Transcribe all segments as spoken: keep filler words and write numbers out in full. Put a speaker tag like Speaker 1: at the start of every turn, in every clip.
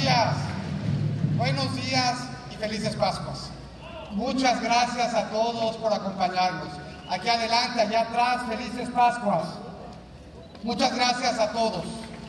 Speaker 1: días, buenos días y felices Pascuas. Muchas gracias a todos por acompañarnos. Aquí adelante, allá atrás, felices Pascuas. Muchas gracias a todos.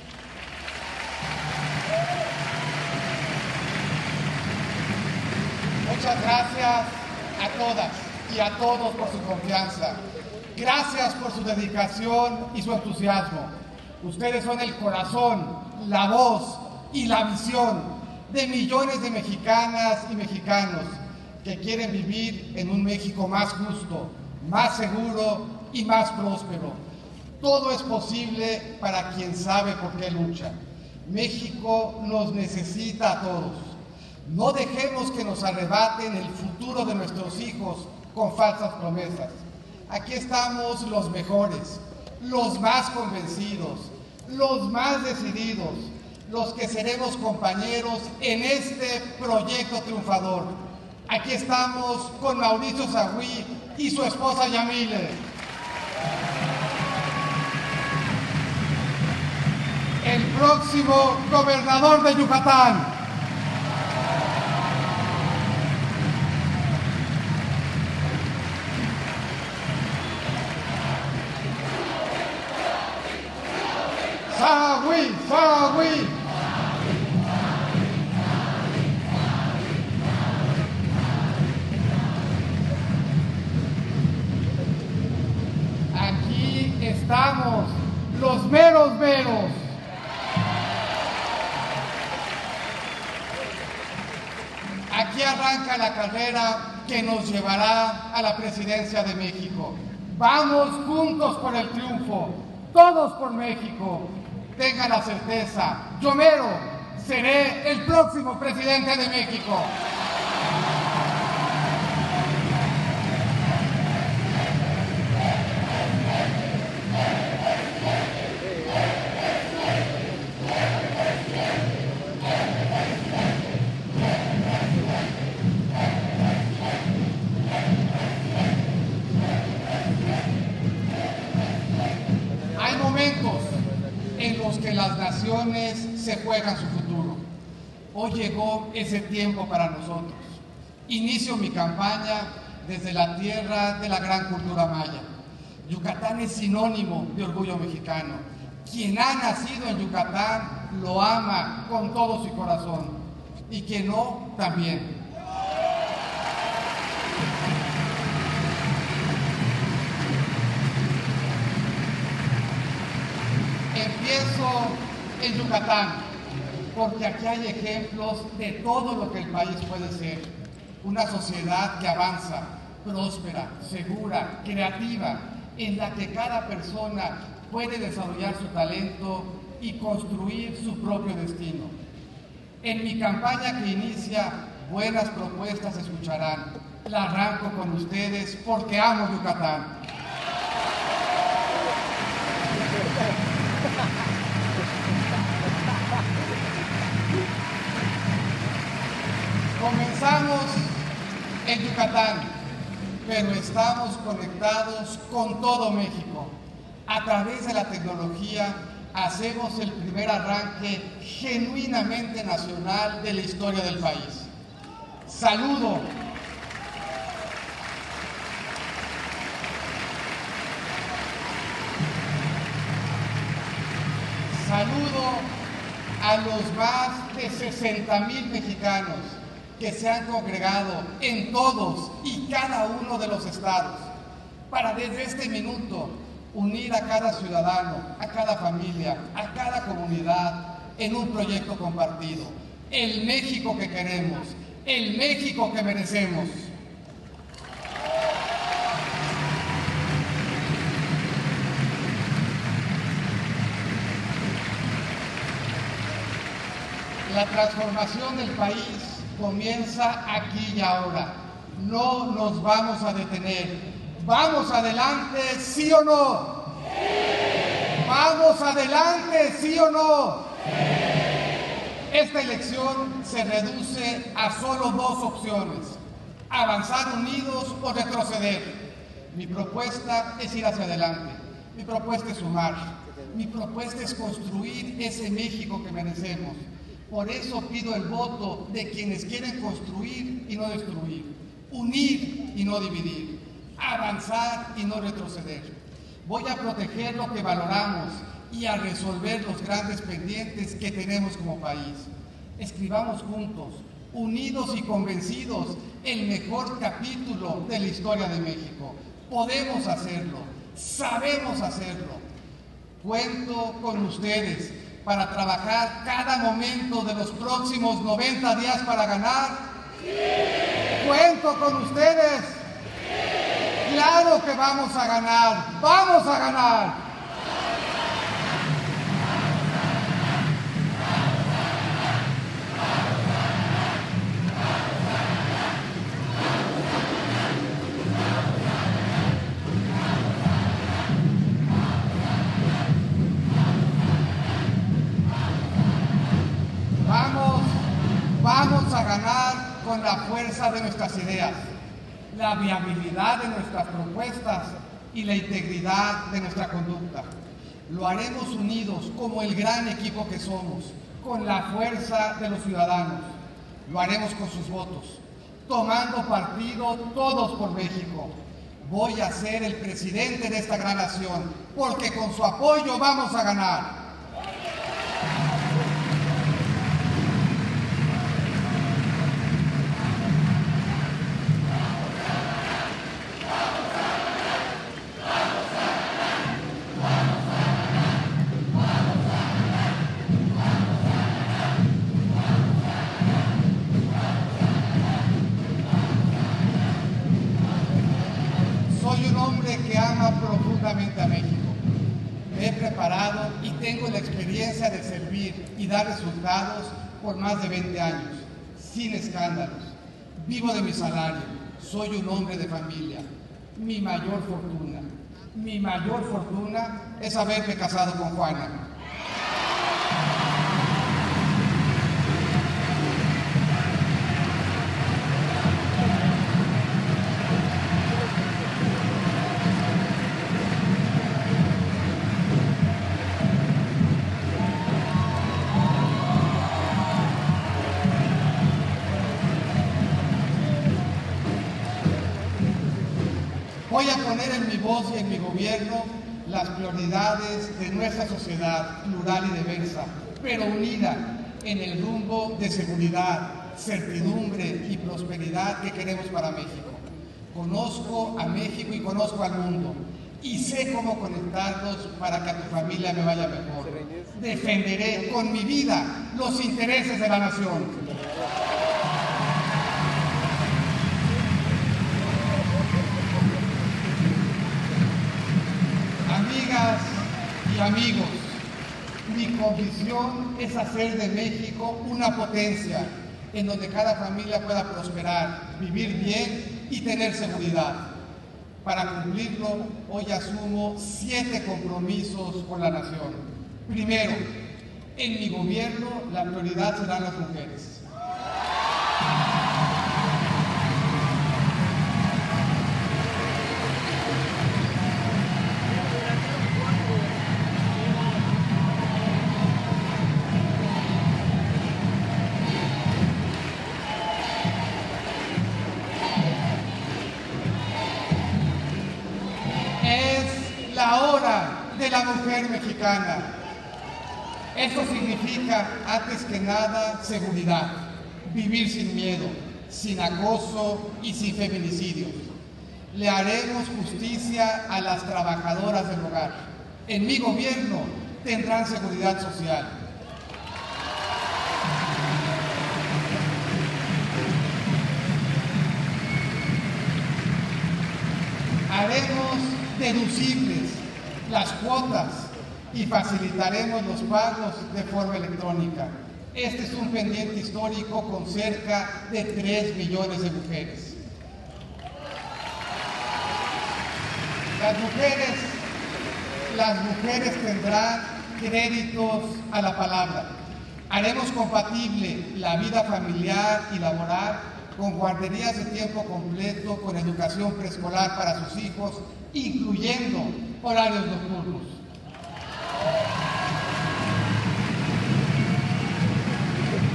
Speaker 1: Muchas gracias a todas y a todos por su confianza. Gracias por su dedicación y su entusiasmo. Ustedes son el corazón, la voz y la visión de millones de mexicanas y mexicanos que quieren vivir en un México más justo, más seguro y más próspero. Todo es posible para quien sabe por qué lucha. México nos necesita a todos. No dejemos que nos arrebaten el futuro de nuestros hijos con falsas promesas. Aquí estamos los mejores, los más convencidos, los más decididos, los que seremos compañeros en este proyecto triunfador. Aquí estamos con Mauricio Sagüí y su esposa Yamile. El próximo gobernador de Yucatán. Sagüí, Sagüí. Aquí estamos, los meros meros. Aquí arranca la carrera que nos llevará a la presidencia de México. Vamos juntos por el triunfo, todos por México. Tengan la certeza, yo mero seré el próximo presidente de México. Hay momentos en los que las naciones se juegan su futuro. Hoy llegó ese tiempo para nosotros. Inicio mi campaña desde la tierra de la gran cultura maya. Yucatán es sinónimo de orgullo mexicano. Quien ha nacido en Yucatán lo ama con todo su corazón. Y quien no, también. Empiezo en Yucatán, porque aquí hay ejemplos de todo lo que el país puede ser. Una sociedad que avanza, próspera, segura, creativa, en la que cada persona puede desarrollar su talento y construir su propio destino. En mi campaña que inicia, buenas propuestas escucharán. La arranco con ustedes porque amo Yucatán. Comenzamos en Yucatán, pero estamos conectados con todo México. A través de la tecnología hacemos el primer arranque genuinamente nacional de la historia del país. Saludo Saludo a los más de sesenta mil mexicanos que se han congregado en todos y cada uno de los estados para desde este minuto unir a cada ciudadano, a cada familia, a cada comunidad en un proyecto compartido. El México que queremos, el México que merecemos. La transformación del país comienza aquí y ahora. No nos vamos a detener. ¡Vamos adelante, sí o no! ¡Sí! ¡Vamos adelante, sí o no! ¡Sí! Esta elección se reduce a solo dos opciones: avanzar unidos o retroceder. Mi propuesta es ir hacia adelante. Mi propuesta es sumar. Mi propuesta es construir ese México que merecemos. Por eso pido el voto de quienes quieren construir y no destruir, unir y no dividir, avanzar y no retroceder. Voy a proteger lo que valoramos y a resolver los grandes pendientes que tenemos como país. Escribamos juntos, unidos y convencidos, el mejor capítulo de la historia de México. Podemos hacerlo, sabemos hacerlo. Cuento con ustedes para trabajar cada momento de los próximos noventa días para ganar. ¡Sí! Cuento con ustedes. ¡Sí! Claro que vamos a ganar, vamos a ganar. Vamos a ganar con la fuerza de nuestras ideas, la viabilidad de nuestras propuestas y la integridad de nuestra conducta. Lo haremos unidos como el gran equipo que somos, con la fuerza de los ciudadanos. Lo haremos con sus votos, tomando partido todos por México. Voy a ser el presidente de esta gran nación, porque con su apoyo vamos a ganar. Que ama profundamente a México. Me he preparado y tengo la experiencia de servir y dar resultados por más de veinte años, sin escándalos. Vivo de mi salario, soy un hombre de familia. Mi mayor fortuna, mi mayor fortuna es haberme casado con Juana. Voy a poner en mi voz y en mi gobierno las prioridades de nuestra sociedad plural y diversa, pero unida en el rumbo de seguridad, certidumbre y prosperidad que queremos para México. Conozco a México y conozco al mundo y sé cómo conectarlos para que a tu familia me vaya mejor. Defenderé con mi vida los intereses de la nación. Amigas y amigos, mi convicción es hacer de México una potencia en donde cada familia pueda prosperar, vivir bien y tener seguridad. Para cumplirlo, hoy asumo siete compromisos con la nación. Primero, en mi gobierno la prioridad serán las mujeres. La hora de la mujer mexicana. Eso significa, antes que nada, seguridad, vivir sin miedo, sin acoso y sin feminicidios. Le haremos justicia a las trabajadoras del hogar. En mi gobierno tendrán seguridad social. Haremos deducibles las cuotas y facilitaremos los pagos de forma electrónica. Este es un pendiente histórico con cerca de tres millones de mujeres. Las mujeres, las mujeres tendrán créditos a la palabra. Haremos compatible la vida familiar y laboral con guarderías de tiempo completo, con educación preescolar para sus hijos, incluyendo horarios nocturnos.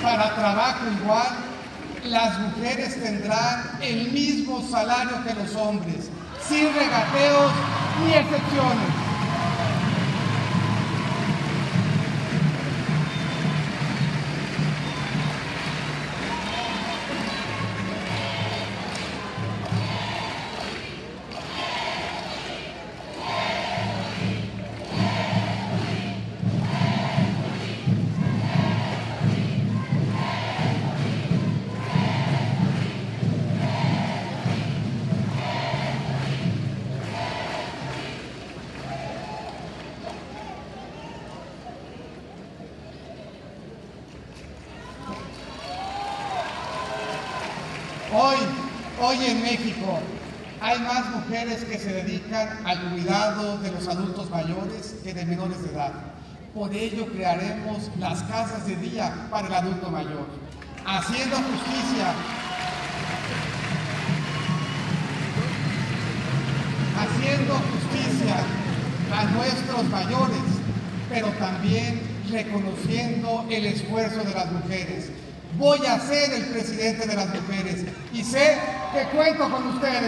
Speaker 1: para trabajo igual, las mujeres tendrán el mismo salario que los hombres, sin regateos ni excepciones. Hoy, hoy en México hay más mujeres que se dedican al cuidado de los adultos mayores que de menores de edad. Por ello crearemos las casas de día para el adulto mayor, haciendo justicia, haciendo justicia a nuestros mayores, pero también reconociendo el esfuerzo de las mujeres. Voy a ser el presidente de las mujeres y sé que cuento con ustedes.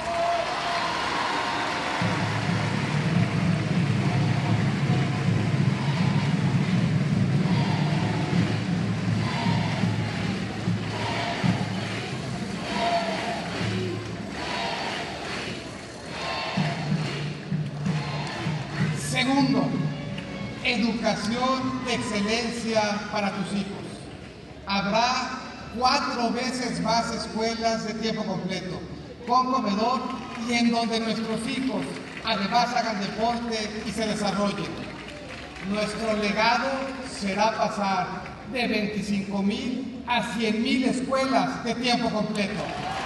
Speaker 1: Segundo, educación de excelencia para tus hijos. Habrá cuatro veces más escuelas de tiempo completo, con comedor y en donde nuestros hijos además hagan deporte y se desarrollen. Nuestro legado será pasar de veinticinco mil a cien mil escuelas de tiempo completo.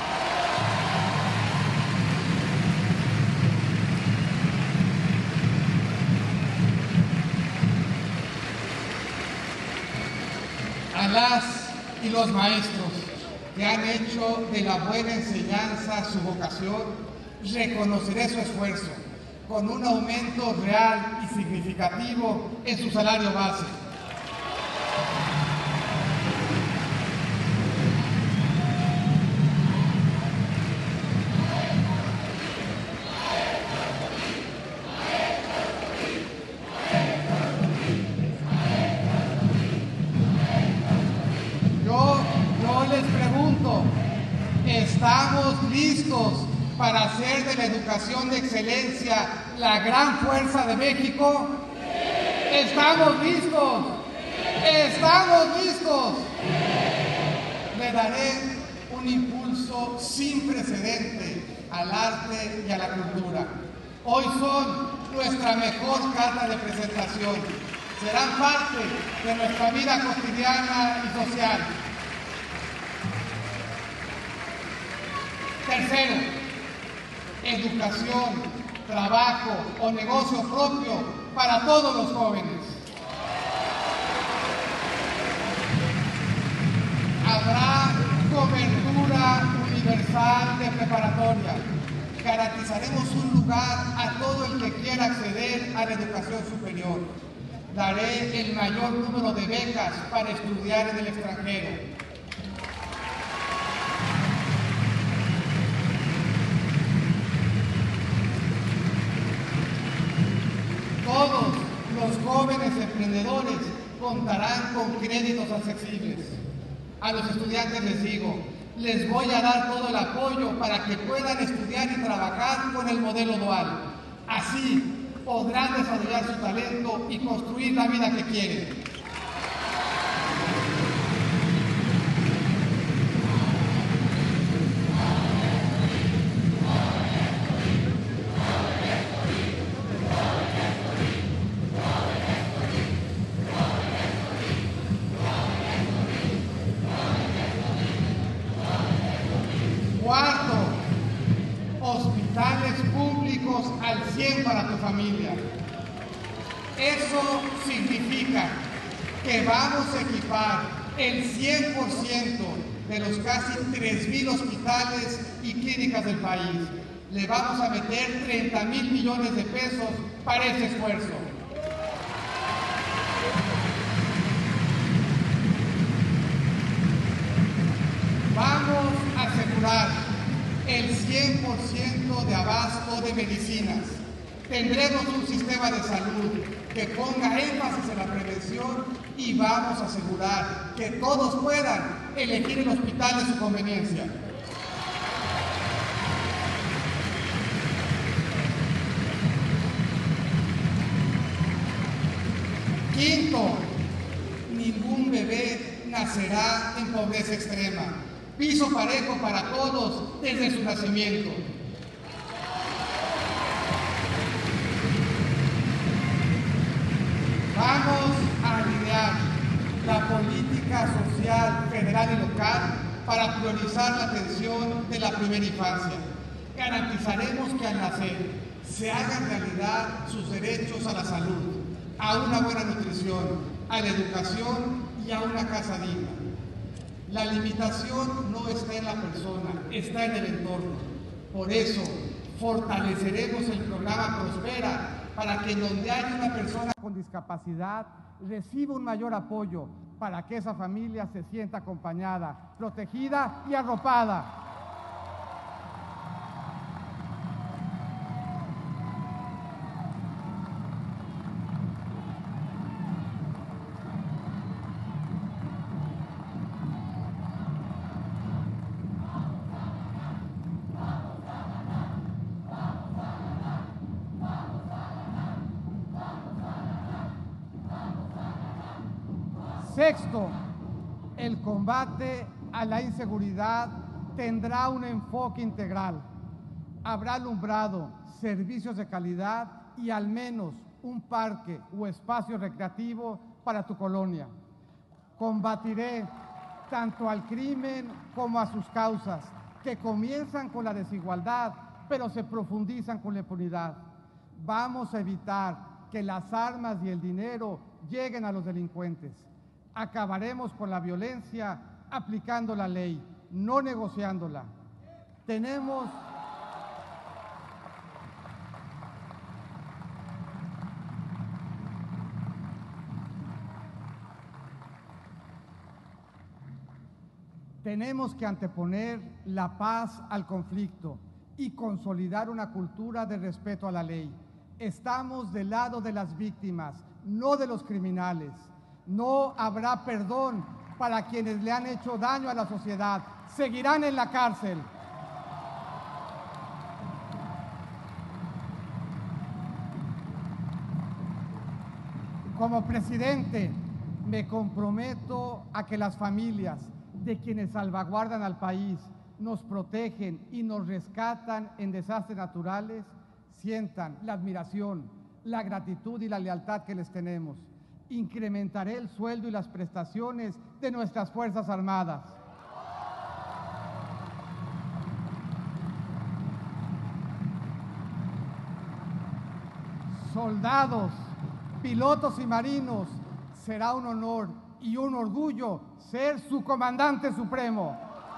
Speaker 1: A las y los maestros que han hecho de la buena enseñanza su vocación, reconoceré su esfuerzo con un aumento real y significativo en su salario base. Les pregunto, ¿estamos listos para hacer de la educación de excelencia la gran fuerza de México? ¿Estamos listos? ¿Estamos listos? Le daré un impulso sin precedente al arte y a la cultura. Hoy son nuestra mejor carta de presentación. Serán parte de nuestra vida cotidiana y social. Tercero, educación, trabajo o negocio propio para todos los jóvenes. Habrá cobertura universal de preparatoria. Garantizaremos un lugar a todo el que quiera acceder a la educación superior. Daré el mayor número de becas para estudiar en el extranjero. Todos los jóvenes emprendedores contarán con créditos accesibles. A los estudiantes les digo, les voy a dar todo el apoyo para que puedan estudiar y trabajar con el modelo dual. Así podrán desarrollar su talento y construir la vida que quieren. Cuarto, hospitales públicos al cien para tu familia. Eso significa que vamos a equipar el cien por ciento de los casi tres mil hospitales y clínicas del país. Le vamos a meter treinta mil millones de pesos para ese esfuerzo. asegurar el cien por ciento de abasto de medicinas. Tendremos un sistema de salud que ponga énfasis en la prevención y vamos a asegurar que todos puedan elegir el hospital de su conveniencia. Quinto, ningún bebé nacerá en pobreza extrema. Piso parejo para todos desde su nacimiento. Vamos a alinear la política social federal y local para priorizar la atención de la primera infancia. Garantizaremos que al nacer se hagan realidad sus derechos a la salud, a una buena nutrición, a la educación y a una casa digna. La limitación no está en la persona, está en el entorno. Por eso, fortaleceremos el programa Prospera para que donde haya una persona con discapacidad reciba un mayor apoyo para que esa familia se sienta acompañada, protegida y arropada. Sexto, el combate a la inseguridad tendrá un enfoque integral. Habrá alumbrado, servicios de calidad y al menos un parque o espacio recreativo para tu colonia. Combatiré tanto al crimen como a sus causas, que comienzan con la desigualdad, pero se profundizan con la impunidad. Vamos a evitar que las armas y el dinero lleguen a los delincuentes. Acabaremos con la violencia aplicando la ley, no negociándola. Tenemos Tenemos que anteponer la paz al conflicto y consolidar una cultura de respeto a la ley. Estamos del lado de las víctimas, no de los criminales. No habrá perdón para quienes le han hecho daño a la sociedad. Seguirán en la cárcel. Como presidente, me comprometo a que las familias de quienes salvaguardan al país, nos protegen y nos rescatan en desastres naturales, sientan la admiración, la gratitud y la lealtad que les tenemos. Incrementaré el sueldo y las prestaciones de nuestras Fuerzas Armadas. Soldados, pilotos y marinos, será un honor y un orgullo ser su comandante supremo.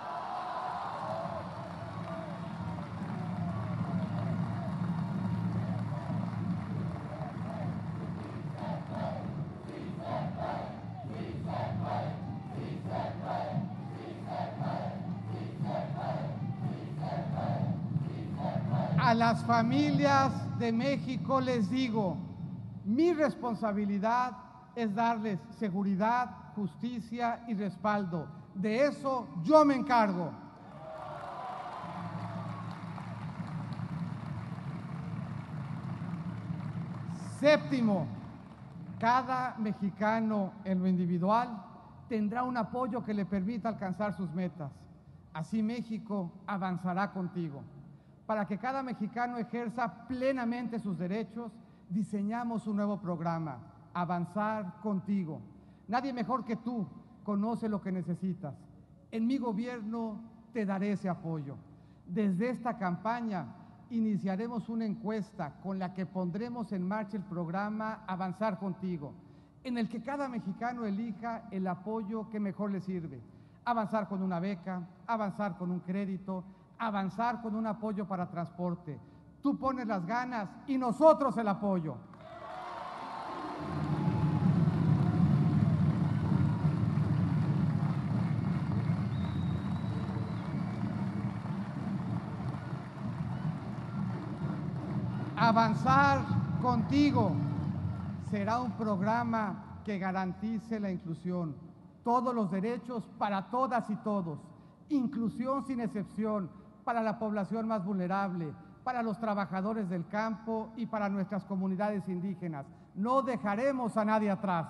Speaker 1: A las familias de México les digo, mi responsabilidad es darles seguridad, justicia y respaldo. De eso yo me encargo. Séptimo, cada mexicano en lo individual tendrá un apoyo que le permita alcanzar sus metas. Así México avanzará contigo. Para que cada mexicano ejerza plenamente sus derechos, diseñamos un nuevo programa, Avanzar Contigo. Nadie mejor que tú conoce lo que necesitas. En mi gobierno te daré ese apoyo. Desde esta campaña iniciaremos una encuesta con la que pondremos en marcha el programa Avanzar Contigo, en el que cada mexicano elija el apoyo que mejor le sirve. Avanzar con una beca, avanzar con un crédito, avanzar con un apoyo para transporte. Tú pones las ganas y nosotros el apoyo. Avanzar contigo será un programa que garantice la inclusión, todos los derechos para todas y todos, inclusión sin excepción para la población más vulnerable, para los trabajadores del campo y para nuestras comunidades indígenas. No dejaremos a nadie atrás.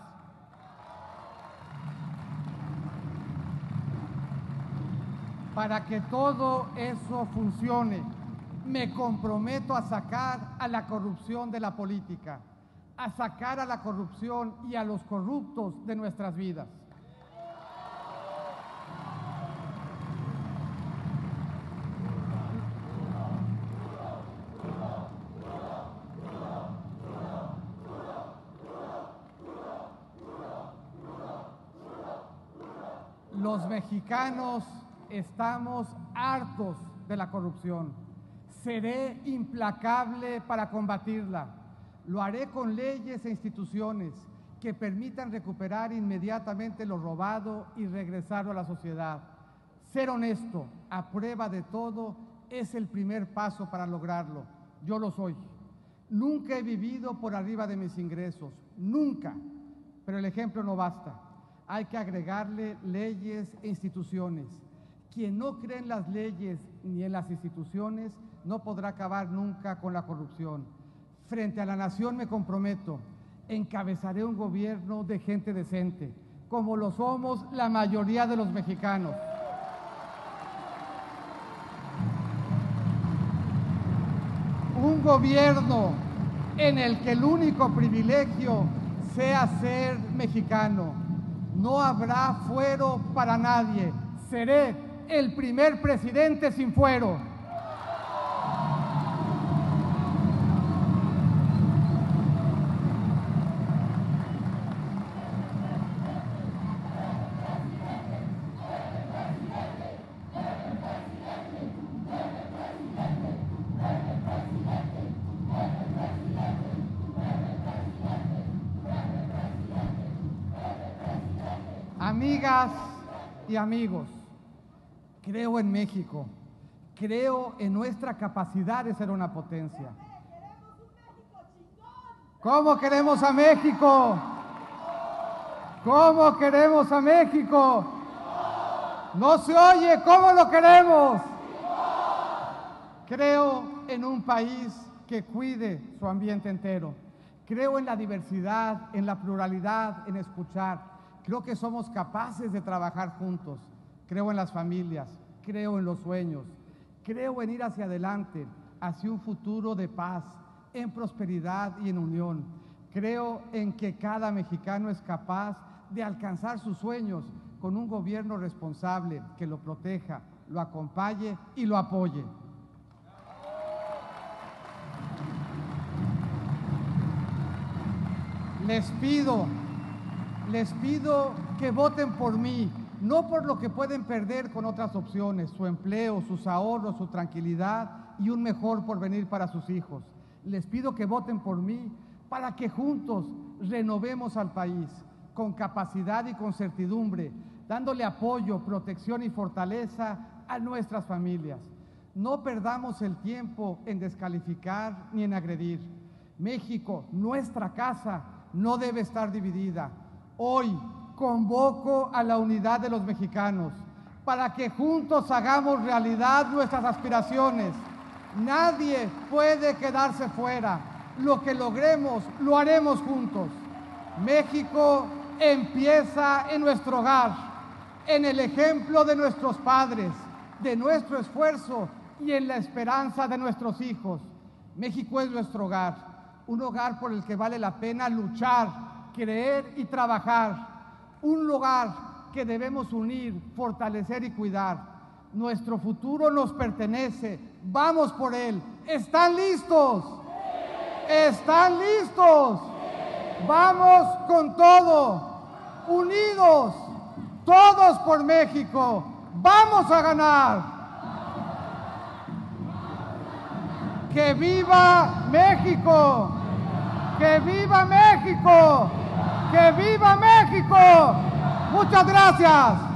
Speaker 1: Para que todo eso funcione, me comprometo a sacar a la corrupción de la política, a sacar a la corrupción y a los corruptos de nuestras vidas. Los mexicanos estamos hartos de la corrupción. Seré implacable para combatirla. Lo haré con leyes e instituciones que permitan recuperar inmediatamente lo robado y regresarlo a la sociedad. Ser honesto, a prueba de todo, es el primer paso para lograrlo. Yo lo soy. Nunca he vivido por arriba de mis ingresos, nunca. Pero el ejemplo no basta. Hay que agregarle leyes e instituciones. Quien no cree en las leyes ni en las instituciones no podrá acabar nunca con la corrupción. Frente a la nación me comprometo, encabezaré un gobierno de gente decente, como lo somos la mayoría de los mexicanos. Un gobierno en el que el único privilegio sea ser mexicano. No habrá fuero para nadie. Seré el primer presidente sin fuero. Amigas y amigos, creo en México, creo en nuestra capacidad de ser una potencia. ¿Cómo queremos a México? ¿Cómo queremos a México? No se oye, ¿cómo lo queremos? Creo en un país que cuide su ambiente entero. Creo en la diversidad, en la pluralidad, en escuchar. Creo que somos capaces de trabajar juntos. Creo en las familias, creo en los sueños. Creo en ir hacia adelante, hacia un futuro de paz, en prosperidad y en unión. Creo en que cada mexicano es capaz de alcanzar sus sueños con un gobierno responsable que lo proteja, lo acompañe y lo apoye. Les pido, les pido que voten por mí, no por lo que pueden perder con otras opciones, su empleo, sus ahorros, su tranquilidad y un mejor porvenir para sus hijos. Les pido que voten por mí para que juntos renovemos al país con capacidad y con certidumbre, dándole apoyo, protección y fortaleza a nuestras familias. No perdamos el tiempo en descalificar ni en agredir. México, nuestra casa, no debe estar dividida. Hoy convoco a la unidad de los mexicanos para que juntos hagamos realidad nuestras aspiraciones. Nadie puede quedarse fuera. Lo que logremos, lo haremos juntos. México empieza en nuestro hogar, en el ejemplo de nuestros padres, de nuestro esfuerzo y en la esperanza de nuestros hijos. México es nuestro hogar, un hogar por el que vale la pena luchar, creer y trabajar, un lugar que debemos unir, fortalecer y cuidar. Nuestro futuro nos pertenece, vamos por él. ¿Están listos? ¿Están listos? Vamos con todo, unidos, todos por México. ¡Vamos a ganar! ¡Que viva México! ¡Que viva México! ¡Que viva México! ¡Muchas gracias!